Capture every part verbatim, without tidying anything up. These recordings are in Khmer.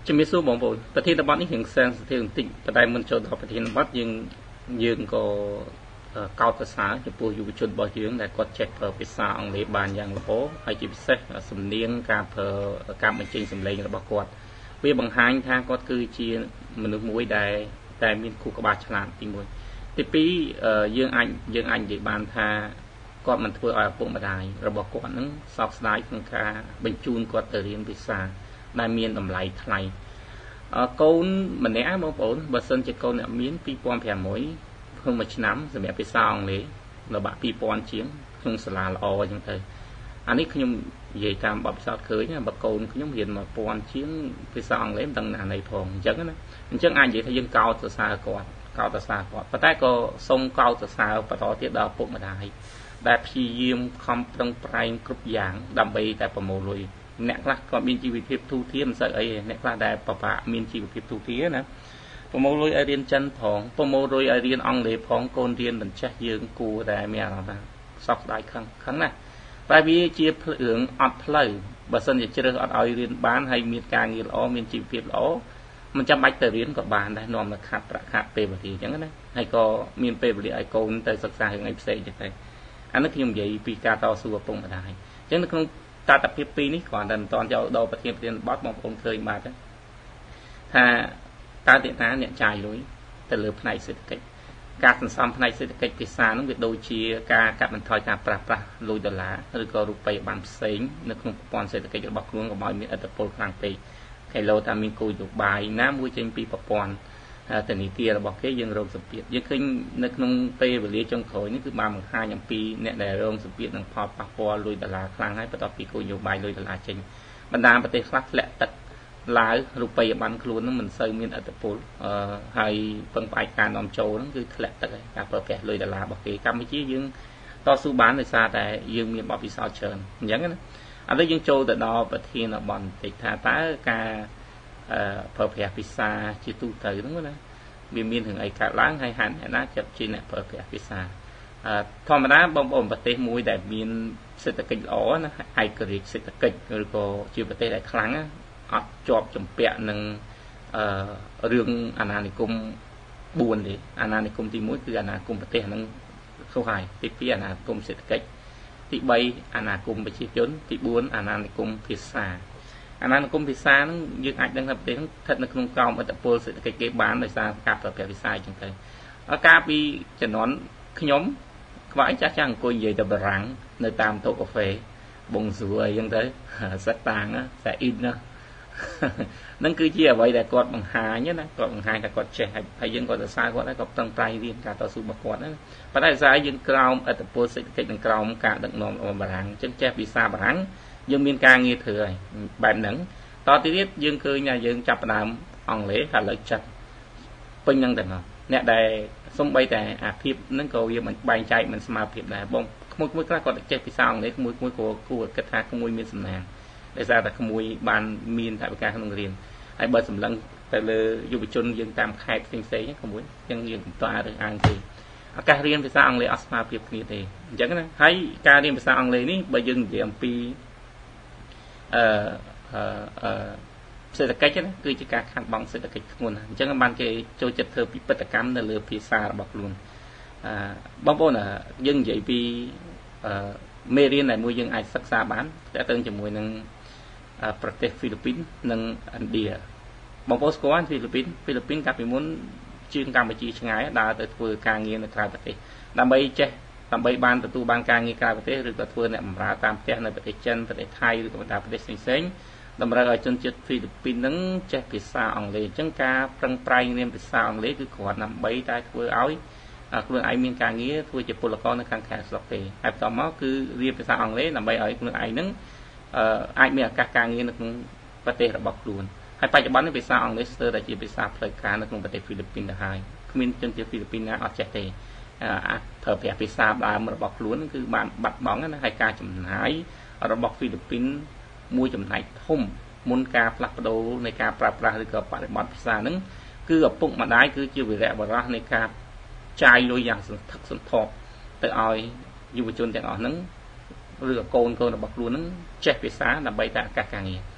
ជំរាបសួរបងប្អូនប្រធានបទនេះរៀងសែនស្ថិរបន្តិចប៉ុន្តែមុនចូលដល់ប្រធានបទយើងយើងក៏កោតសរសើរចំពោះយុវជនរបស់យើងដែលគាត់ចេះប្រើភាសាអង់គ្លេសបានយ៉ាងល្អហើយជាពិសេសសំនៀងការប្រើការបញ្ចេញសម្លេងរបស់គាត់វាបង្ហាញថាគាត់គឺជាមនុស្សមួយដែលតែមានខួរក្បាលឆ្លាតទីមួយទីពីរយើងអាចយើងអាចនិយាយបានថាគាត់មិនធ្វើឲ្យឪពុកម្ដាយរបស់គាត់នឹងសោកស្ដាយក្នុងការបញ្ជូនគាត់ទៅរៀនភាសាដែលមានតម្លៃថ្លៃកូនម្នាក់បងប្អូនបើសិនជាកូនអ្នកមានពីរពាន់ប្រាំមួយក្នុងមួយឆ្នាំសម្រាប់ភាសាអង់គ្លេសនៅបាក់ពីរពាន់ជាងក្នុងសាលាល្អអញ្ចឹងទៅអានេះខ្ញុំនិយាយតាមបទពិសោធន៍ឃើញបើកូនខ្ញុំរៀនមួយពាន់ជាងភាសាអង់គ្លេសមិនដឹងណាណីផងអញ្ចឹងណាអញ្ចឹងអាចនិយាយថាយើងកោតសរសើរគាត់កោតសរសើរគាត់ប៉ុន្តែក៏សូមកោតសរសើរបន្តទៀតដល់ឪពុកម្ដាយដែលព្យាយាមខំប្រឹងប្រែងគ្រប់យ៉ាងដើម្បីតែប្រមូលលុយអ្នកខ្លះគាត់មានជីវភាពទូធាមិនសូវអីអ្នកខ្លះដែលពិបាកមានជីវភាពទូធាណាប្រមូលលុយឲ្យរៀនចិនផងប្រមូលលុយឲ្យរៀនអង់គ្លេសផងកូនរៀនមិនចេះយើងគួរតែមានអារម្មណ៍ថាសោកស្ដាយខឹងខឹងណាតែវាជារឿងអត់ផ្លូវបើសិនជាជ្រើសអត់ឲ្យរៀនបានហើយមានការងារល្អមានជីវភាពល្អមិនចាំបាច់ទៅរៀនក៏បានដែរនាំមកខាត់ប្រាក់ខាត់ពេលវេលាអញ្ចឹងណាហើយក៏មានពេលវេលាឲ្យកូនទៅសិក្សារឿងអីផ្សេងទៀតទៅអានេះខ្ញុំនិយាយពីការតស៊ូឪពុកម្ដាយអញ្ចឹងនៅក្នុងតតភាពពីរនេះគ្រាន់តែមិនតន់ចូលដល់ប្រធានប្រធានបទបងប្អូនឃើញបាទថាតើអ្នកណាអ្នកចាយលុយទៅលើផ្នែកសេដ្ឋកិច្ចការសន្សំផ្នែកសេដ្ឋកិច្ចភាសានោះវាដូចជាការកាត់បន្ថយការប្រាស្រ័យលុយដុល្លារឬក៏រូបិយប័ណ្ណផ្សេងនៅក្នុងប្រព័ន្ធសេដ្ឋកិច្ចរបស់ខ្លួនកុំឲ្យមានឥទ្ធិពលខ្លាំងពេកខេឡូថាមានគោលនយោបាយណាមួយចេញពីប្រព័ន្ធធនាគាររបស់គេយើងរងសម្ពាធយើងឃើញនៅក្នុងពេលវេលាចុងក្រោយនេះគឺបានបង្ហាញអំពីអ្នកដែលរងសម្ពាធនឹងផលប៉ះពាល់លុយដុល្លារខ្លាំងហើយបន្ទាប់ពីគោលនយោបាយលុយដុល្លារចេញបណ្ដាប្រទេសខ្លះធ្លាក់ទឹកឡើយរូបិយប័ណ្ណខ្លួននឹងមិនសូវមានឥទ្ធិពលអឺហើយពឹងផ្អែកការនាំចូលហ្នឹងគឺធ្លាក់ទឹកហើយការប្រើប្រាស់លុយដុល្លាររបស់គេកម្ពុជាយើងតស៊ូបានដោយសារតែយើងមានបទពិសោធន៍ច្រើនអញ្ចឹងណាឥឡូវយើងចូលទៅដល់ប្រធានបទបន្តិចថាតើការអឺប្រើប្រាស់ភាសាជាទូទៅហ្នឹងណាវាមានរឿងអីកើតឡើងហើយហាក់អ្នកណាចាប់ជាអ្នកប្រើប្រាស់ភាសាអឺធម្មតាបងប្អូនប្រទេសមួយដែលមានសេដ្ឋកិច្ចល្អណាឯករាជ្យសេដ្ឋកិច្ចឬក៏ជាប្រទេសដែលខ្លាំងអត់ជាប់ជំពាក់នឹងអឺរឿងអាណានិគមបួនទេអាណានិគមទីមួយគឺអាណានិគមប្រទេសហ្នឹងខុសហើយទីពីរអាណានិគមសេដ្ឋកិច្ចទីបីអាណានិគមប្រជាជនទីបួនអាណានិគមភាសាអាណានិគមភាសាហ្នឹងយើងអាចដឹងថាប្រទេសហ្នឹងស្ថិតនៅក្នុងក្រោមឥទ្ធិពលសេដ្ឋកិច្ចគេបានដោយសារការប្រើប្រាស់ភាសាអញ្ចឹងទៅកាលពីជំនាន់ខ្ញុំក្បែរចាស់ចាស់អង្គុយនិយាយទៅបារាំងនៅតាមតូកាហ្វេបងស្រួយអញ្ចឹងទៅសិតតាងតែអ៊ីនណានឹងគឺជាអ្វីដែលគាត់បង្ហាញណាគាត់បង្ហាញថាគាត់ចេះហើយយើងគាត់សរសើរគាត់ហើយគាត់ប្រឹងប្រែងរៀនការតស៊ូរបស់គាត់ណាប៉ុន្តែសារយើងក្រោមឥទ្ធិពលសេដ្ឋកិច្ចនិងក្រោមការដឹកនាំរបស់បារាំងអញ្ចឹងចេះភាសាបារាំងយើងមានការងារធ្វើហើយបែបហ្នឹងតទៅទៀតយើងឃើញថាយើងចាប់ផ្ដើមអង់គ្លេសហើយលើចិត្តពេញហ្នឹងទាំងអស់អ្នកដែលសំបីតែអាភាពហ្នឹងក៏វាមិនបែងចែកមិនស្មើភាពដែរបងក្មួយៗខ្លះគាត់ចេះភាសាអង់គ្លេសក្មួយៗក៏គួរគិតថាក្មួយមានសំណាងដោយសារតែក្មួយបានមានថវិកាក្នុងរៀនហើយបើសម្លឹងទៅលើយុវជនយើងតាមខេត្តផ្សេងៗក្មួយអញ្ចឹងយើងបន្តរើសអើងទេឱកាសរៀនភាសាអង់គ្លេសអត់ស្មើភាពគ្នាទេអញ្ចឹងណាហើយការរៀនភាសាអង់គ្លេសនេះបើយើងនិយាយអំពីអឺអឺសេដ្ឋកិច្ចណាគឺជាការខាត់បងសេដ្ឋកិច្ចធ្ងន់អញ្ចឹងបានគេចូលចិត្តធ្វើពិពិធកម្មនៅលើភាសារបស់ខ្លួនអឺបងប្អូនយើងនិយាយពីអឺមេរៀនដែលមួយយើងអាចសិក្សាបានតែទៅជាមួយនឹងប្រទេសហ្វីលីពីននិងឥណ្ឌាបងប្អូនស្គាល់ហ្វីលីពីនហ្វីលីពីនកាលពីមុនជាងកម្ពុជាឆ្ងាយដើរទៅធ្វើការងារនៅក្រៅប្រទេសដើម្បីចេះដើម្បីបានទទួលបានការងារក្រៅប្រទេសឬក៏ធ្វើអ្នកបម្រើតាមផ្ទះនៅប្រទេសចិនប្រទេសថៃឬក៏បណ្ដាប្រទេសផ្សេងៗតម្រូវឲ្យជនជាតិហ្វីលីពីននឹងចេះភាសាអង់គ្លេសអញ្ចឹងការប្រឹងប្រែងរៀនភាសាអង់គ្លេសគឺគ្រាន់ដើម្បីតែធ្វើឲ្យខ្លួនឯងមានការងារធ្វើជាពលករនៅខាងខេត្តស្រុកទេហើយបន្តមកគឺរៀនភាសាអង់គ្លេសដើម្បីឲ្យខ្លួនឯងនឹងអាចមានឱកាសការងារនៅក្នុងប្រទេសរបស់ខ្លួនហើយបច្ចុប្បន្ននេះភាសាអង់គ្លេសស្ទើរតែជាភាសាផ្លូវការនៅក្នុងប្រទេសហ្វីលីពីនទៅហើយគ្មានជនជាតិហ្វីលីពីនណាអត់ចេះទេអាចប្រើប្រាស់ភាសាដើមរបស់ខ្លួនគឺបានបាត់បង់ណាហើយការចំណាយរបស់ហ្វីលីពីនមួយចំណែកធំមុនការផ្លាស់ប្ដូរនៃការប្រើប្រាស់ឬក៏បរិបទភាសាហ្នឹងគឺឪពុកម្ដាយគឺជាវីរៈបុរសនៃការចាយលុយយ៉ាងសន្ធឹកសន្ធាប់ទៅឲ្យយុវជនទាំងអស់ហ្នឹងឬក៏កូនកូនរបស់ខ្លួនហ្នឹងចេះភាសាដើម្បីតែឱកាសការងារអ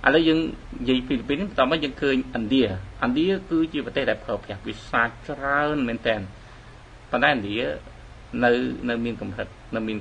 ឥឡូវយើងនិយាយហ្វីលីពីនតោះមកយើងឃើញឥណ្ឌាឥណ្ឌាគឺជាប្រទេសដែលប្រើប្រាស់ភាសាច្រើនមែនតើប៉ុន្តែឥណ្ឌានៅនៅមានកម្រិតនៅមាន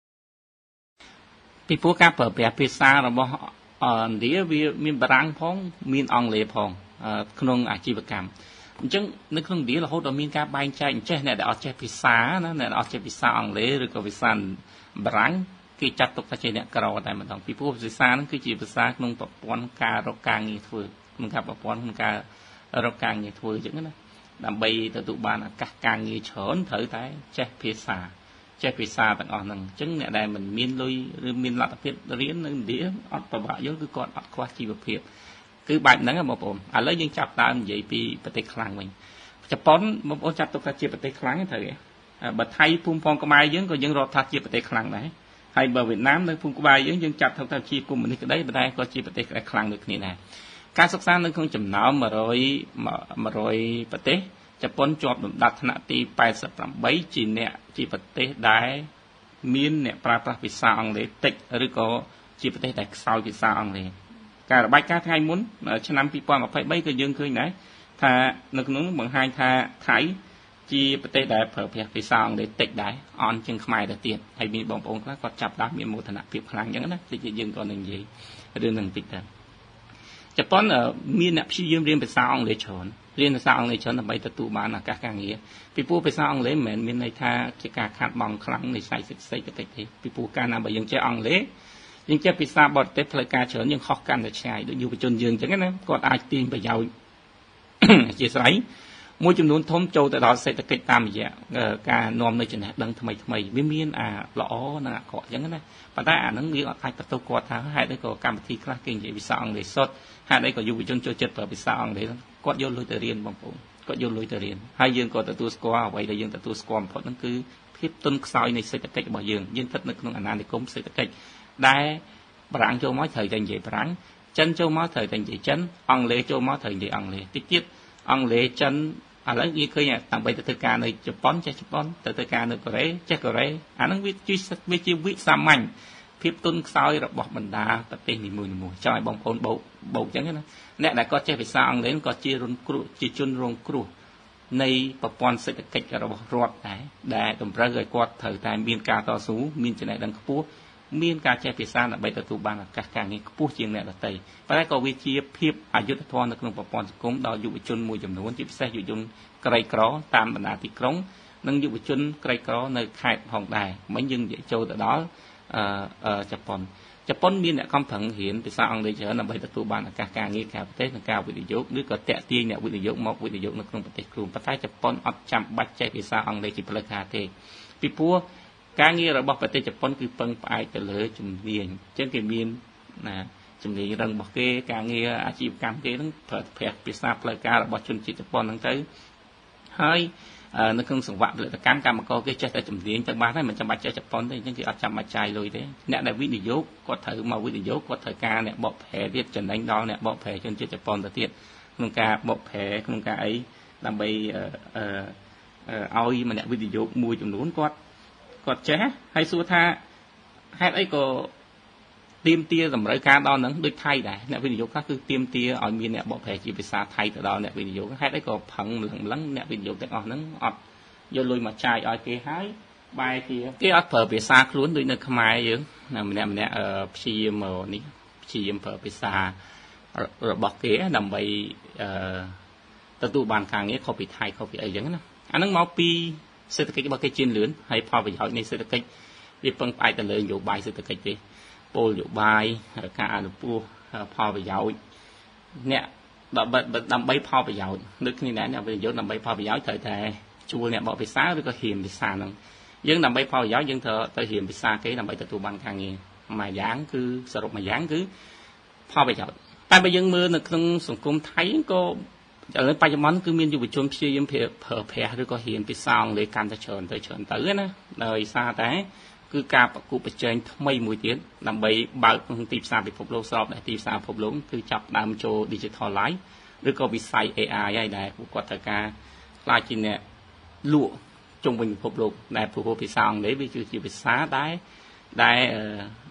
ពីព្រោះការប្រើប្រាស់ភាសារបស់ឥណ្ឌាវាមានបារាំងផងមានអង់គ្លេសផងក្នុងអាជីវកម្មអញ្ចឹងនៅក្នុងឥណ្ឌារហូតដល់មានការបែងចែកអញ្ចេះអ្នកដែលអត់ចេះភាសាណាអ្នកអត់ចេះភាសាអង់គ្លេសឬក៏ភាសាបារាំងគេចាត់ទុកថាជាអ្នកក្រតែម្ដងពីព្រោះភាសាហ្នឹងគឺជាភាសាក្នុងប្រព័ន្ធការរកការងារធ្វើក្នុងការប្រព័ន្ធក្នុងការរកការងារធ្វើអញ្ចឹងណាដើម្បីទទួលបានឱកាសការងារច្រើនត្រូវតែចេះភាសាចេះភាសាទាំងអស់ហ្នឹងអញ្ចឹងអ្នកដែលមិនមានលុយឬមានលទ្ធភាពរៀននៅឥណ្ឌាអត់ប្របាក់យល់គឺគាត់អត់ខ្វះជីវភាពគឺបែបហ្នឹងបងប្អូនឥឡូវយើងចាប់ដើមនិយាយពីប្រទេសខ្លាំងវិញជប៉ុនបងប្អូនចាប់ទុកថាជាប្រទេសខ្លាំងទេត្រូវទេបើថៃភូមិផងខ្មែរយើងក៏យើងរាប់ថាជាប្រទេសខ្លាំងដែរហើយបើវៀតណាមនៅភូមិក្បែរយើងយើងចាប់ថាជាកុម្មុយនីសក្តីប៉ុន្តែក៏ជាប្រទេសខ្លាំងដូចគ្នាដែរការសិក្សានៅក្នុងចំណោម100 100ប្រទេសជប៉ុនជាប់លំដាប់ថ្នាក់ទីแปดสิบแปดជាអ្នកជាប្រទេសដែលមានអ្នកប្រើប្រាស់ភាសាអង់គ្លេសតិចឬក៏ជាប្រទេសដែលខ្សោយភាសាអង់គ្លេសការរបាយការណ៍ថ្ងៃមុនឆ្នាំពីរពាន់ម្ភៃបីក៏យើងឃើញដែរថានៅក្នុងនោះបង្ហាញថាថៃជាប្រទេសដែលប្រើប្រាស់ភាសាអង់គ្លេសតិចដែរអន់ជាងខ្មែរទៅទៀតហើយមានបងប្អូនខ្លះគាត់ចាប់ដើមមានមោទនភាពខ្លាំងអញ្ចឹងណាតិចយើងក៏នឹងនិយាយរឿងនឹងតិចដែរជប៉ុនមានអ្នកព្យាយាមរៀនភាសាអង់គ្លេសច្រើនរៀនភាសាអង់គ្លេសច្រើនដើម្បីទទួលបានឱកាសការងារពីព្រោះភាសាអង់គ្លេសមិនមែនមានន័យថាជាការខាតបង់ខ្លាំងនៃផ្នែកសេដ្ឋកិច្ចទេពីព្រោះកាលណាបើយើងចេះអង់គ្លេសយើងចេះភាសាបរទេសផ្លូវការច្រើនយើងខុសកាន់តែឆ្ងាយដូចយុវជនយើងអញ្ចឹងណាគាត់អាចទាញប្រយោជន៍អធិស្ឋានមួយចំនួនធំចូលទៅដល់សេដ្ឋកិច្ចតាមរយៈការនាំនៅចំណេះដឹងថ្មីថ្មីវាមានអាល្អនិងអាក្រក់អញ្ចឹងណាប៉ុន្តែអាហ្នឹងវាអាចបន្ទោសគាត់ថាហេតុអីក៏កម្មវិធីខ្លះគេនិយាយភាសាអង់គ្លេសសុទ្ធហេតុអីក៏យុវជនចូលចិត្តប្រើភាសាអង់គ្លេសគាត់យកលុយទៅរៀនបងប្អូនគាត់យកលុយទៅរៀនហើយយើងក៏ទទួលស្គាល់អ្វីដែលយើងទទួលស្គាល់បំផុតហ្នឹងគឺភាពទន់ខ្សោយនៃសេដ្ឋកិច្ចរបស់យើងយើងស្ថិតនៅក្នុងអាណានិគមសេដ្ឋកិច្ចដែលបារាំងចូលមកត្រូវតែនិយាយបារាំងចិនចូលមកត្រូវតែនិយាយចិនអង់គ្លេសចូលមកត្រូវនិយាយអង់គ្លេសតិចទៀតអង់គ្លេសចិនឥឡូវវាឃើញដើម្បីទៅធ្វើការនៅជប៉ុនចេះជប៉ុនទៅធ្វើការនៅកូរ៉េចេះកូរ៉េអាហ្នឹងវាជួយវាជាវិសាមញ្ញភាពទន់ខ្សោយរបស់បណ្ដាប្រទេសនីមួយៗចង់ឲ្យបងប្អូនបោកបោកអញ្ចឹងណាអ្នកដែលគាត់ចេះភាសាអង់គ្លេសក៏ជារងគ្រោះជាជនរងគ្រោះនៃប្រព័ន្ធសេដ្ឋកិច្ចរបស់រដ្ឋដែរដែលតម្រូវឲ្យគាត់ត្រូវតែមានការតស៊ូមានចំណេះដឹងខ្ពស់មានការចេះភាសាដើម្បីទទួលបានឱកាសការងារខ្ពស់ជាងអ្នកដទៃប៉ុន្តែក៏វាជាភាពអយុត្តិធម៌នៅក្នុងប្រព័ន្ធសង្គមដល់យុវជនមួយចំនួនជាពិសេសយុវជនក្រីក្រតាមបណ្ដាទីក្រុងនិងយុវជនក្រីក្រនៅខេត្តផងដែរមិញយើងនិយាយចូលទៅដល់អឺជប៉ុនជប៉ុនមានអ្នកកំប្រឹងរៀនភាសាអង់គ្លេសច្រើនដើម្បីទទួលបានឱកាសការងារក្រៅប្រទេសនិងការវិនិយោគឬក៏តាក់ទាញអ្នកវិនិយោគមកវិនិយោគនៅក្នុងប្រទេសខ្លួនប៉ុន្តែជប៉ុនអត់ចាំបាច់ចេះភាសាអង់គ្លេសជាផ្លូវការទេពីព្រោះការងាររបស់ប្រទេសជប៉ុនគឺពឹងផ្អែកទៅលើជំនាញអញ្ចឹងគេមានណាជំនាញរឹងរបស់គេការងារអាជីវកម្មគេនឹងប្រើប្រាស់ភាសាផ្លូវការរបស់ជនជាតិជប៉ុនហ្នឹងទៅហើយនៅក្នុងសង្វាក់ផលិតកម្មកម្មករគេចេះតែជំនាញទៅបានហើយមិនចាំបាច់ចេះជប៉ុនទេអញ្ចឹងគេអត់ចាំបាច់ចាយលុយទេអ្នកដែលវិនិយោគគាត់ត្រូវមកវិនិយោគគាត់ត្រូវការអ្នកបកប្រែទៀតចំណេញដល់អ្នកបកប្រែជនជាតិជប៉ុនទៅទៀតក្នុងការបកប្រែក្នុងការអីដើម្បីឲ្យម្នាក់វិនិយោគមួយចំនួនគាត់គាត់ចេះហើយសួរថាហេតុអីក៏ទៀមទាតម្រូវការដល់ហ្នឹងដូចថៃដែរអ្នកវិនិយោគខ្លះគឺទៀមទាឲ្យមានអ្នកបកប្រែជាភាសាថៃទៅដល់អ្នកវិនិយោគហេតុអីក៏ផឹងម្លឹងម្លឹងអ្នកវិនិយោគទាំងអស់ហ្នឹងអត់យកលុយមកចាយឲ្យគេហើយបែរជាគេអត់ប្រើភាសាខ្លួនដូចនៅខ្មែរយើងម្នាក់ម្នាក់ព្យាយាមនេះព្យាយាមប្រើភាសារបស់គេដើម្បីទទួលបានការងារខុសពីថៃខុសពីអីចឹងណាអាហ្នឹងមកពីសេដ្ឋកិច្ចរបស់គេជឿនលឿនហើយផលប្រយោជន៍នៃសេដ្ឋកិច្ចវាពឹងផ្អែកទៅលើនយោបាយសេដ្ឋកិច្ចទេគោលនយោបាយការអនុគ្រោះផលប្រយោជន៍អ្នកដើម្បីដើម្បីផលប្រយោជន៍ដូចគ្នាដែរអ្នកវិនិយោគដើម្បីផលប្រយោជន៍ត្រូវតែជួលអ្នកបកភាសាឬក៏រៀនភាសាហ្នឹងយើងដើម្បីផលប្រយោជន៍យើងត្រូវទៅរៀនភាសាគេដើម្បីទទួលបានការងារមួយយ៉ាងគឺសរុបមួយយ៉ាងគឺផលប្រយោជន៍តែបើយើងមើលនៅក្នុងសង្គមថៃក៏ឥឡូវបច្ចុប្បន្នគឺមានយុវជនព្យាយាមប្រើប្រាស់ឬក៏រៀនភាសាអង់គ្លេសកាន់តែច្រើនទៅច្រើនទៅណាដោយសារតែគឺការប្រកួតប្រជែងថ្មីមួយទៀតដើម្បីបើកក្នុងទីផ្សារពិភពលោកស្របតែទីផ្សារពិភពលោកគឺចាប់ដើមចូល Digital Life ឬក៏វិស័យ เอ ไอ ហើយដែលពួកគាត់ត្រូវការខ្លាចជាអ្នកលក់ជុំវិញពិភពលោកដែលព្រោះភាសាអង់គ្លេសវាគឺជាភាសាដែលដែល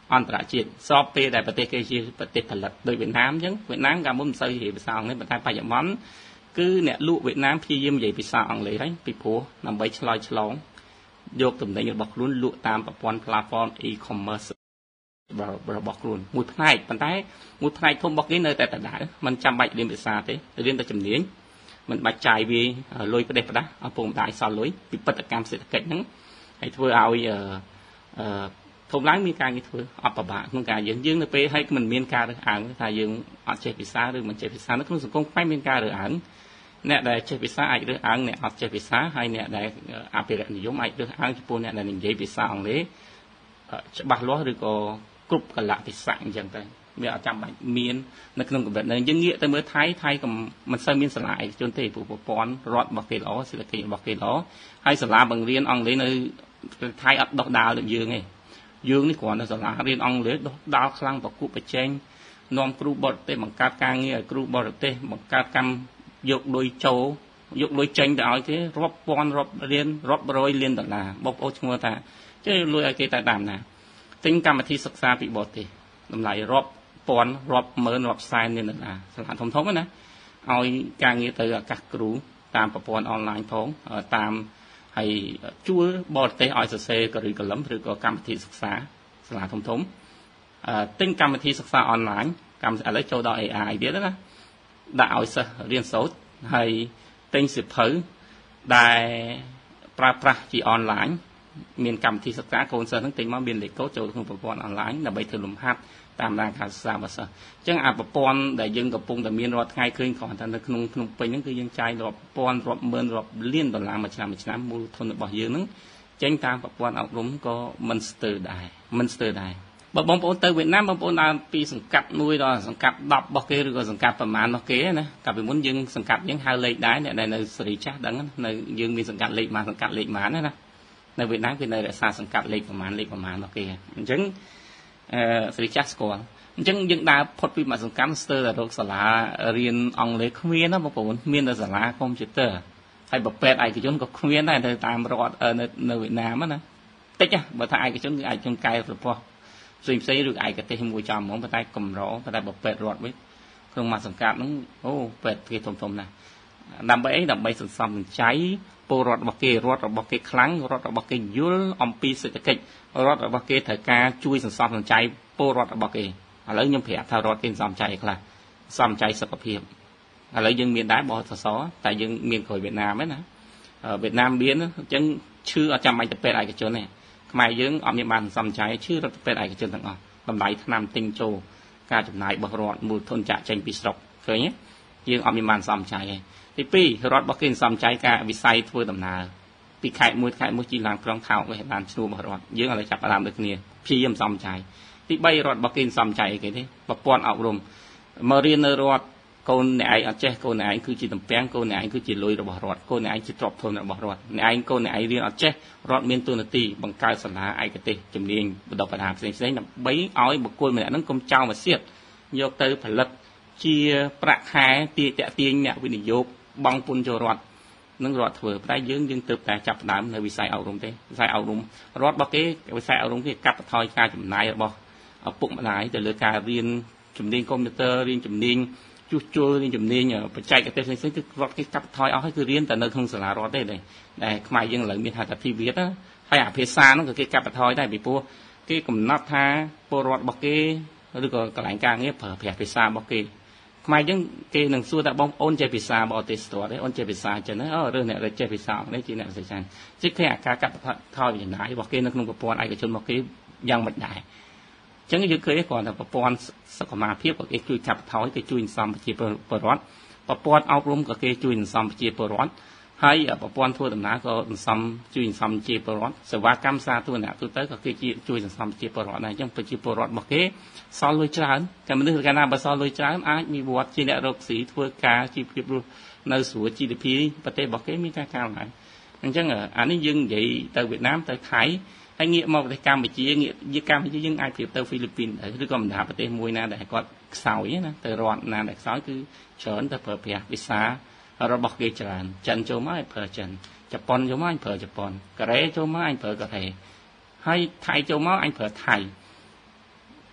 អន្តរជាតិស្របពេលដែលប្រទេសគេជាប្រទេសផលិតដោយវៀតណាមអញ្ចឹងវៀតណាមកាលមុនមិនសូវនិយាយភាសាអង់គ្លេសប៉ុន្តែបច្ចុប្បន្នគឺអ្នកលក់វៀតណាមព្យាយាមនិយាយភាសាអង់គ្លេសហើយពីព្រោះដើម្បីឆ្លើយឆ្លងយកទំនិញរបស់ខ្លួនលក់តាមប្រព័ន្ធ platform e-commerce របស់ខ្លួនមួយផ្នែកប៉ុន្តែមួយផ្នែកធំរបស់គេនៅតែដដែលមិនចាំបាច់រៀនភាសាទេរៀនតែជំនាញមិនបាច់ចាយវាលុយផ្ដេសផ្ដាស់ឪពុកម្ដាយសល់លុយពីបដកម្មសេដ្ឋកិច្ចហ្នឹងហើយធ្វើឲ្យអឺអឺធំឡើងមានការងារធ្វើអត់ពិបាកក្នុងការយើងយើងនៅពេលឲ្យមិនមានការរើសអើងថាយើងអត់ចេះភាសាឬមិនចេះភាសានៅក្នុងសង្គមខ្មែរមានការរើសអើងអ្នកដែលចេះភាសាអាចរើសអើងអ្នកអត់ចេះភាសាហើយអ្នកដែលអភិរក្សនិយមអាចរើសអើងចំពោះអ្នកដែលនិយាយភាសាអង់គ្លេសច្បាស់លាស់ឬក៏គ្រប់កលៈទេសៈអញ្ចឹងទៅវាអត់ចាំបាច់មាននៅក្នុងកម្រិតហ្នឹងយើងងាកទៅមើលថៃថៃក៏មិនសូវមានសាលាឯកជនទេព្រោះប្រព័ន្ធរដ្ឋរបស់គេល្អសេដ្ឋកិច្ចរបស់គេល្អហើយសាលាបង្រៀនអង់គ្លេសនៅថៃអត់ដោះដាលដូចយើងទេយើងនេះគ្រាន់តែសាលារៀនអង់គ្លេសដោះដាលខ្លាំងប្រគួតប្រជែងនាំគ្រូបរទេសបង្កើតការងារឲ្យគ្រូបរទេសបង្កើតកម្មយកលុយចូលយកលុយចេញទៅឲ្យគេរាប់ពាន់រាប់លានរាប់រយលានដុល្លារបងប្អូនឈ្មោះថាចេះលុយឲ្យគេតែតាមណាទិញកម្មវិធីសិក្សាពីបរទេសតម្លៃរាប់ពាន់រាប់ម៉ឺនរាប់សែនលានដុល្លារសាលាធំៗណាឲ្យការងារទៅអាកាសគ្រូតាមប្រព័ន្ធអនឡាញផងតាមហើយជួលបរទេសឲ្យសរសេរករីកលឹមឬក៏កម្មវិធីសិក្សាសាលាធំធំទិញកម្មវិធីសិក្សាអនឡាញកម្មឥឡូវចូលដល់ เอ ไอ ទៀតណាដាក់ឲ្យសិស្សរៀនសូត្រហើយទិញសៀវភៅដែលប្រើប្រាស់ជាអនឡាញមានកម្មវិធីសិក្សាកូនសិស្សហ្នឹងទិញមកមានលេខកូដចូលក្នុងប្រព័ន្ធអនឡាញដើម្បីធ្វើលំហាត់តាមដានការសិក្សារបស់សិស្សអញ្ចឹងអាប្រព័ន្ធដែលយើងកំពុងតែមានរាល់ថ្ងៃឃើញគ្រាន់តែនៅក្នុងភ្នំពេញហ្នឹងគឺយើងចាយរាប់ពាន់រាប់ម៉ឺនរាប់លានដុល្លារមួយឆ្នាំមួយឆ្នាំមូលធនរបស់យើងហ្នឹងចេញតាមប្រព័ន្ធអប់រំក៏មិនស្ទើរដែរមិនស្ទើរដែរបើបងប្អូនទៅវៀតណាមបងប្អូនដើរពីសង្កាត់មួយដល់សង្កាត់ដប់របស់គេឬក៏សង្កាត់ប្រមាណរបស់គេណាកាលពីមុនយើងសង្កាត់យើងហៅលេខដែរអ្នកដែលនៅសេរីចាស់ដឹងនៅយើងមានសង្កាត់លេខប៉ុន្មានសង្កាត់លេខប៉ុន្មានណានៅវៀតណាមគេនៅរក្សាសង្កាត់លេខប្រមាណលេខប្រមាណរបស់គេអញ្ចឹងអឺសេរីចាស់ស្គាល់អញ្ចឹងយើងដើរផុតពីមួយសង្កាត់ស្ទើរតែរកសាលារៀនអង់គ្លេសគ្មានណាបងប្អូនមានតែសាលាកុំព្យូទ័រហើយប្រពេទ្យឯកជនក៏គ្មានដែរនៅតាមរដ្ឋនៅនៅវៀតណាមណាតិចបើថាឯកជនគឺឯកជនកែប្រព័ន្ធផ្សេងផ្សេងឬឯកទេសមួយចំហ្មងប៉ុន្តែកម្រប៉ុន្តែប្រពេទ្យរដ្ឋវិញក្នុងមួយសង្កាត់ហ្នឹងអូពេទ្យគេធំធំណាស់ដើម្បីអីដើម្បីសន្សំសំចៃពលរដ្ឋរបស់គេរដ្ឋរបស់គេខ្លាំងរដ្ឋរបស់គេយល់អំពីសេដ្ឋកិច្ចរដ្ឋរបស់គេត្រូវការជួយសន្សំសំចៃពលរដ្ឋរបស់គេឥឡូវខ្ញុំប្រាប់ថារដ្ឋគេសន្សំចៃខ្លះសន្សំចៃសុខភាពឥឡូវយើងមានដែរបសសតែយើងមានក្រោយវៀតណាមហ្នឹងណាវៀតណាមមានអញ្ចឹងឈឺអត់ចាំបាច់ទៅពេទ្យឯកជនទេខ្មែរយើងអត់មានបានសន្សំចៃឈឺរដ្ឋពេទ្យឯកជនទាំងអស់តម្លៃថ្នាំទិញចូលការចំណាយរបស់រដ្ឋមូលធនចាក់ចេញពីស្រុកឃើញទេយើងអត់មានបានសន្សំចៃទេទីពីររដ្ឋរបស់គេសន្សំចៃការវិស័យធ្វើដំណើរពីខេត្តមួយខេត្តមួយជិះឡានក្រុងថោកឲ្យបានឈ្នួលរបស់រដ្ឋយើងឥឡូវចាប់អារម្មណ៍ដូចគ្នាព្យាយាមសន្សំចៃទីបីរដ្ឋរបស់គេសន្សំចៃគេទេប្រព័ន្ធអប់រំមករៀននៅរដ្ឋកូនអ្នកឯងអត់ចេះកូនអ្នកឯងគឺជាតំពាំងកូនអ្នកឯងគឺជាលុយរបស់រដ្ឋកូនអ្នកឯងជាទ្រព្យធនរបស់រដ្ឋអ្នកឯងកូនអ្នកឯងរៀនអត់ចេះរដ្ឋមានទូនាទីបង្កើតសាលាឯកទេសជំនាញបណ្ដុះបណ្ដាលផ្សេងផ្សេងដើម្បីឲ្យបុគ្គលម្នាក់ហ្នឹងកុំចោលមកសៀតយកទៅផលិតជាប្រាក់ខែទាក់ទាញអ្នកវិនិយោគបង់ពន្ធចូលរដ្ឋនឹងរដ្ឋធ្វើតែយើងយើងទៅតែចាប់ផ្ដើមនៅវិស័យអប់រំទេវិស័យអប់រំរដ្ឋរបស់គេវិស័យអប់រំគេកាត់បន្ថយការចំណាយរបស់ឪពុកម្ដាយទៅលើការរៀនជំនាញកុំព្យូទ័ររៀនជំនាញជួសជុលរៀនជំនាញបច្ចេកទេសផ្សេងៗគឺរដ្ឋគេកាត់បន្ថយអស់ហើយគឺរៀនតែនៅក្នុងសាលារដ្ឋទេដែលខ្មែរយើងឥឡូវមានហៅថាធីវិតហើយអាភាសាហ្នឹងក៏គេកាត់បន្ថយដែរពីព្រោះគេកំណត់ថាពលរដ្ឋរបស់គេឬក៏កន្លែងការងារប្រើប្រាស់ភាសារបស់គេខ្មែរយើងគេនឹងសួរថាបងប្អូនចេះភាសាបរទេសស្ទាត់ទេអូនចេះភាសាចឹងណាអូរើសអ្នកដែលចេះភាសានេះជាអ្នកភាសាចានជិះគេអាការកាត់បន្ថយចំណាយរបស់គេនៅក្នុងប្រព័ន្ធឯកជនរបស់គេយ៉ាងមិនដែរអញ្ចឹងយើងឃើញគ្រាន់តែប្រព័ន្ធសុខភាពក៏គេជួយកាត់បន្ថយគេជួយសន្សំប្រជាពលរដ្ឋប្រព័ន្ធអប់រំក៏គេជួយសន្សំប្រជាពលរដ្ឋហើយប្រព័ន្ធធ្វើដំណើរក៏សន្សំជួយសន្សំប្រជាពលរដ្ឋសេវាកម្មសាធារណៈទូទៅក៏គេជួយសន្សំប្រជាពលរដ្ឋដែរអញ្ចឹងប្រជាពលរដ្ឋរបស់គេសល់លុយច្រើនតែមនុស្សកាលណាបើសល់លុយច្រើនអាចមានវត្តជាអ្នករកស៊ីធ្វើការជីវភាពរស់នៅស្រួល ជី ឌី ភី ប្រទេសរបស់គេមានការកើនឡើងអញ្ចឹងអានេះយើងនិយាយទៅវៀតណាមទៅថៃហើយងាកមកប្រទេសកម្ពុជាងាកយកកម្ពុជាយើងអាចប្រៀបទៅហ្វីលីពីនឬក៏បណ្ដាប្រទេសមួយណាដែលគាត់ខ្សោយណាទៅរដ្ឋណាដែលខ្សោយគឺច្រើនទៅប្រើប្រាស់ភាសារបស់គេច្រើនចិនចូលមកឲ្យប្រើចិនជប៉ុនចូលមកអញប្រើជប៉ុនកូរ៉េចូលមកអញប្រើកូរ៉េហើយថៃចូលមកអញប្រើថៃ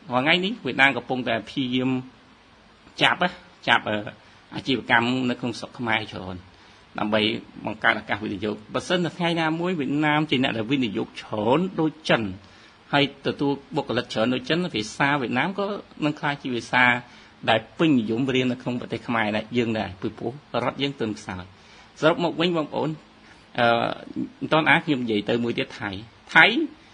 hồi ngày ní Việt Nam có pung tại phi yếm chạp á chạp ởอาชีวกรรมในกรุงศกขมายชนนำไปบังการอากาศวิทยุประเสริฐในไทยนามวยเวียดนามจีนเนี่ยวิทยุชนโดยจันให้ตัวตัวบุคลากรโดยจันวีซ่าเวียดนามก็นั่งคลายชีวีซ่าได้ปิ้งยุ่มเรียนในกรุงประเทศขมายได้ยังได้ปุ๋ยปูรัดยังเติมสาวสำหรับหมกวิ่งบางคนตอนอาร์ยุ่มใหญ่เติมมวยที่ไทยไทย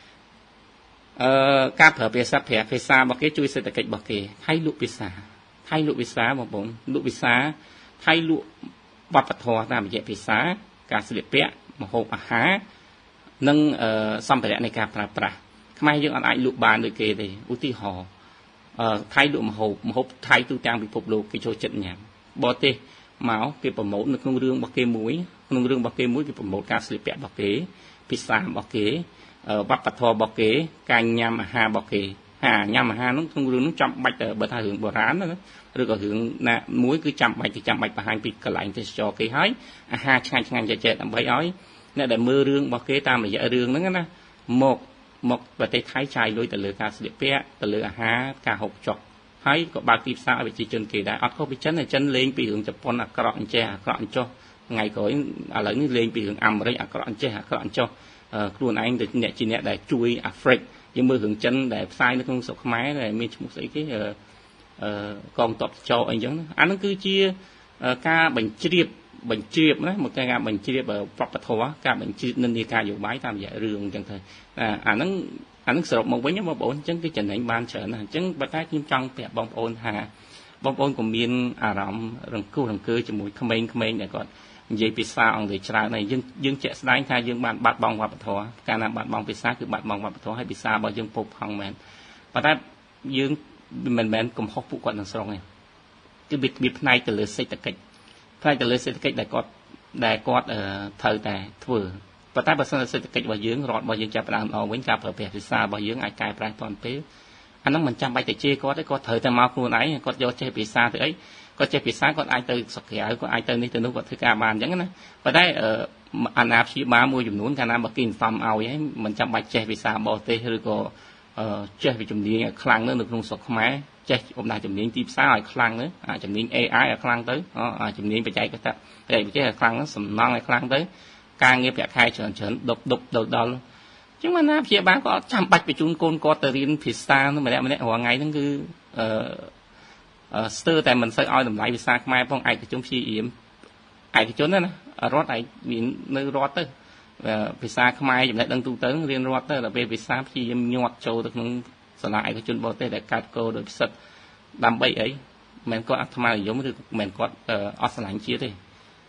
การเผยเผยซับเผยเผยซาบอกเกจุยเศรษฐกิจบอกเกไทยลุกวิสาไทยลุวิสาบอกผมลุวิสาไทยลุวัปทอตามเยพิสาการเสด็จเปียมโหอาหารนั่งสัมผัสในการปราบปราทำไมยังอะไรลุบานโดยเกย์เลยอุติหอไทยลุมโหมโหไทยตัวจางพิภพโลกกิโชจัดเนี่ยบอเตหมาเก็บประมดในกรุงเรืองบอกเกมุ้ยกรุงเรืองบอกเกมุ้ยเก็บประมดการเสด็จเปียบอกเกพิสาบอกเกวัปทอบอกเกการยำอาหารบอกเกหายำอาหารนั่งกรุงเรืองนั่งจำใบแต่เบอร์ทางหึงโบราณนั่นหรือก็หึงนะมุ้ยคือจำใบที่จำใบประหารปีกระไหลที่จอเกยให้อาหารช่างช่างจะเจ็ดใบอ้อยเนี่ยแต่มือเรื่องบอกเกตามระยะเรื่องนั่นนะหมกหมกประเทศไทยชายโดยแต่เลือการเสด็จเปียแต่เลืออาหารการหกจอกให้ก็บางทีสาวไปจีจนเกยได้อัดเข้าไปชั้นในชั้นเลงปีหึงจะปนอักระอันเจอักระอันจอไงก็อะไรนี่เลงปีหึงอัมอะไรอักระอันเจอักระอันจอครูนายเด็กเนี่ยจีเนี่ยได้ช่วยแอฟริกยังมือหึงจันได้ใส่ในกรุงศกไม้ได้มีชุมศรีที่กองตบโจอันยังอันนั้นคือเชี่ยการบัญชีบัญชีนะmột cáiการบัญชีแบบปรับปรุงการบัญชีนั่นนี่การอยู่ไม้ตามอย่างเรื่องจังเลยอันนั้นอันนั้นสรุปมาไว้เนี่ยมาบอกจังที่จะไหนบ้านเฉินจังประเทศยิ่งจังเปียบองโอนหาบองโอนก็มีอารมณ์รังกู้รังเกยจมูกขมิ้นขมิ้นเนี่ยก่อนยี่ปีศาจองเดือดชราในยังยังเจ็ดสายทายยังบาดบาดบองวับทอการนำบาดบองปีศาจคือบาดบองวับทอให้ปีศาจบางยังปกพังแมนประเทศยังแมนแมนกลุ่มฮอกผู้ก่อนทั้งสองเนี่ยคือบิดบิดในแต่เลือดเศรษฐกิจในแต่เลือดเศรษฐกิจได้กอดได้กอดเอ่อเธอแต่ทั่วประเทศประเทศเศรษฐกิจบางยังรอดบางยังจะประดามเอาเว้นการเผยแพร่ปีศาจบางยังไอ้กายปลายตอนเป๊ะอันนั้นมันจำไปแต่เจ้ก็ได้ก็เธอแต่มาครูไหนก็โยเจ้ปีศาจแต่ไอ้ก็เจ้ปีศาจก็ไอ้เตยสักแก่ก็ไอ้เตยนี่เตยนู้นก็ถือการบานอย่างนั้นนะประเทศเอ่ออันอาชีพม้ามวยอยู่นู้นการนำมากินฟาร์มเอาอย่างมันจำไปเจ้ปีศาจบอเตยหรือก็เจ้ไปจุ่มนี้คลังนั้นหรือลงศกไม้เจ้อมนาจุ่มนี้ตีซ่าคลังนั้นจุ่มนี้เอไอคลังtớiจุ่มนี้ไปใจก็จะไปใจไปเจ้คลังนั้นสำนองคลังtớiการเงียบแบบใครเฉินเฉินดบดบดบดอchứ mà na phía bán có chăm bạch về chúng con có tờ riêng phía xa nó mà lẽ mà lẽ hoàng ngày nó cứ sơ tại mình sẽ oi tầm lại vì xa mai phong ai cái chúng phi yếm ai cái chỗ đó nè rót ai bị nơi rót tới vì xa mai chúng lại đang tu tới riêng rót tới là về vì xa phi yếm nhọt trâu được những sờ lại cái chúng bao tê để cắt cô được sật đam bậy ấy mình có tham gia giống như mình có ở sờ lại chia đây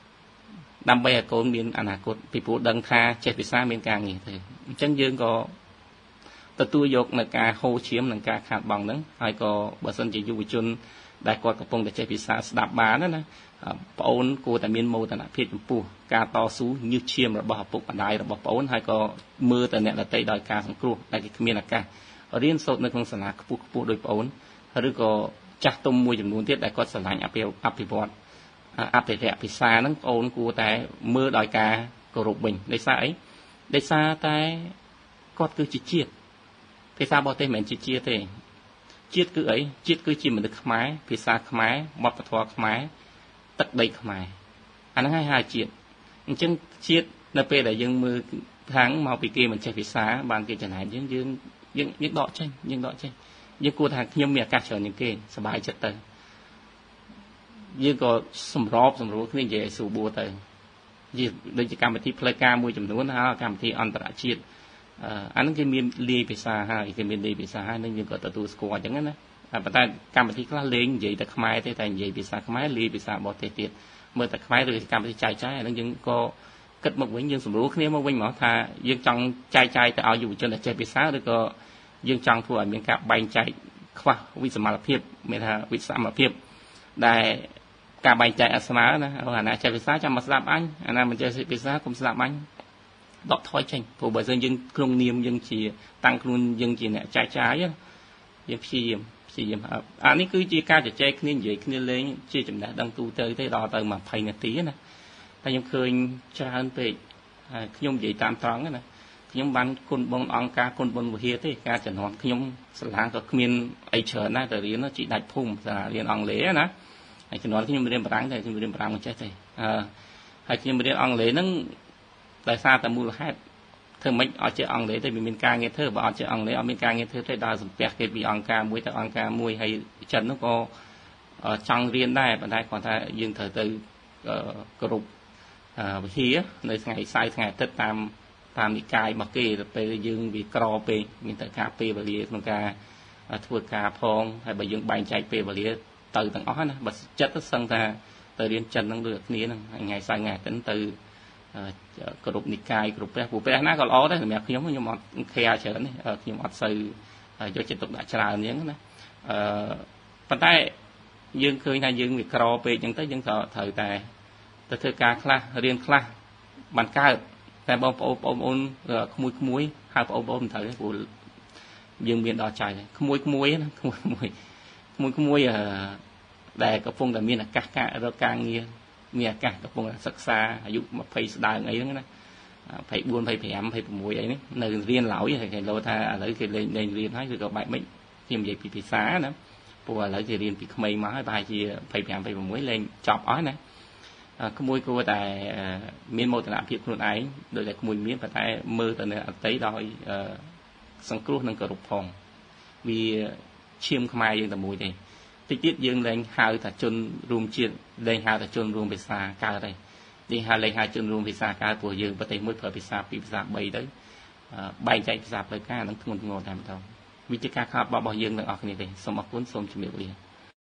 đam bậy cô miền anh à cô bị phụ đăng tha chết vì xa miền càng gì thì chân dương cóตัวตัวโยกในการโฮเชียมในการขาดบังนั้นไอ้ก็บริษัทจะอยู่จนได้กอดกระพงแต่ใจพิษาสดับบานั่นนะปะโอนกูแต่เมียนโมแต่ละเพียรปูการต่อสู้ยืดเชียมระบอบปุกบันไดระบอบปะโอนไอ้ก็มือแต่เนี่ยละเตยดอยการสังครูได้กิเมียนอากาเรียนสดในของสนาปูปูโดยปะโอนหรือก็จักตุ้มมวยจำนวนที่ได้ก็สลายอภิอภิบอดอภิเรพิษานั้นปะโอนกูแต่มือดอยการกรุบบินได้ซาไอ้ได้ซาแต่ก็คือจิตเจียดพิซาบอเต้เหมือนจีเจียเต้จีดคือไอ้จีดคือจีมันดึกขมายพิซาขมายบอปะทอขมายตักใบขมายอันนั้นให้หาจีดจึงจีดในเปรย์ยังมือทั้งมาปีเกมันใช้พิซาบางเกจะไหนยังยังยังยังดอกใช่ยังดอกใช่ยังกูทางยังมีอากาศเฉยยังเกสบายจัดเตยยังก็สมรอบสมรู้ขึ้นใหญ่สู่บัวเตยยังโดยการปฏิเพลกามวยจำนวนนะการปฏิอันตรายจีดอันนั้นคือมีลีพิซาฮะอีกคือมีลีพิซาฮะนั่นยังก็ตัวตัวสกัวอย่างนั้นนะแต่แต่การปฏิกล้าเลี้ยงใหญ่แต่ขมายแต่แต่ใหญ่พิซาขมายลีพิซาบอเตติดเมื่อแต่ขมายหรือการปฏิใจใจนั่นยังก็เกิดมาวิ่งยังสมรู้ขึ้นมาวิ่งหมอทายังจังใจใจแต่เอาอยู่จนแต่ใจพิซาหรือก็ยังจังถั่วมีการใบใจขวาวิสมาลเพียบเมตาวิสมาลเพียบได้การใบใจอัศมานะเอาหน้าใจพิซาจะมาสลับอันอันนั้นมันจะพิซาคุมสลับอันดอกถอยเช่นผู้บริษัทยังคงเนียมยังจีตั้งครุนยังจีเนี่ยใจใจยังพีมพีมครับอันนี้คือจีการจะใจขึ้นใหญ่ขึ้นเลยจีจำได้ดังตูเตยได้รอเตยมาไพ่นาทีนะแต่ยังเคยจะหันไปขยมใหญ่ตามตรองนะขខ្ញុំបានគុណបងអង្គការគុណបុណ្យវិហារទេការជំនាន់ខ្ញុំសាលាក៏គ្មានអីច្រើនណាស់តែរៀនជីដាច់ភូមិសាលារៀនអង់គ្លេសណាហើយជំនាន់ខ្ញុំរៀនបារាំងតែខ្ញុំរៀនបារាំងមិនចេះទេអឺហើយខ្ញុំរៀនអង់គ្លេសហ្នឹងដោយសារតែមូលហេតុធ្វើមិនអត់ចេះអង់គ្លេសទេវាមានការងារធ្វើបើអត់ចេះអង់គ្លេសអត់មានការងារធ្វើទេដល់សំពះគេពីអង្គការមួយទៅអង្គការមួយហើយចិននោះក៏ចង់រៀនដែរប៉ុន្តែគាត់ថាយើងត្រូវទៅគ្រប់វិហារនៅថ្ងៃសៅរ៍ថ្ងៃអាទិត្យតាមតាមនិកាយរបស់គេទៅពេលយើងវាក្រពេកមានតែការពេលវេលាក្នុងការធ្វើការផងហើយបើយើងបែងចែកពេលវេលាទៅទាំងអស់ណាបើចិត្តទៅសឹងថាទៅរៀនចិនហ្នឹងដូចគ្នាហ្នឹងថ្ងៃសៅរ៍ថ្ងៃអាទិត្យទៅគ្រប់និកាយគ្រប់ព្រះពួកព្រះណាក៏ល្អដែរសម្រាប់ខ្ញុំខ្ញុំអត់ខែច្រើននេះខ្ញុំអត់សូវយកចិត្តទុកដាក់ច្រើនអញ្ចឹងណាអឺប៉ុន្តែយើងឃើញថាយើងវាក្រពេកអញ្ចឹងទៅយើងក៏ត្រូវតែទៅធ្វើការខ្លះរៀនខ្លះបានកើតតែបងប្អូនបងប្អូនក្មួយក្មួយហៅបងប្អូនមិនត្រូវទេព្រោះយើងមានដល់ចៅក្មួយក្មួយណាក្មួយក្មួយក្មួយក្មួយដែលកំពុងតែមានឱកាសការរកការងារមានឱកាសកំពុងសិក្សាអាយុยี่สิบស្ដើងអីហ្នឹងណាยี่สิบสี่ ยี่สิบห้า ยี่สิบหกអីនេះនៅរៀនឡើយគេលោថាឥឡូវគេលេងលេងរៀនហើយគឺក៏បែបមិនខ្ញុំនិយាយពីភាសាណាព្រោះឥឡូវគេរៀនពីក្មេងមកហើយប្រហែលជាยี่สิบห้า ยี่สิบหกលេងចប់អស់ណាក្មួយគួរតែមានមោទនភាពខ្លួនឯងដោយតែក្មួយមានប៉ុន្តែមើលទៅនៅអតីតដោយសង្គ្រោះនិងគោរពផងវាឈាមខ្មែរយើងតែមួយទេតិចទៀតយើងលែងហៅថាជនរួមជាតិលែងហៅថាជនរួមភាសាកើតហើយនេះហៅលែងហៅជនរួមភាសាកើតព្រោះយើងប្រទេសមួយប្រើភាសាពីរភាសាបីទៅបែងចែកភាសាផ្លូវការនឹងធ្ងន់ធ្ងរតែម្ដងវិជាការខករបស់យើងទាំងអស់គ្នាទេសូមអរគុណសូមជម្រាបលា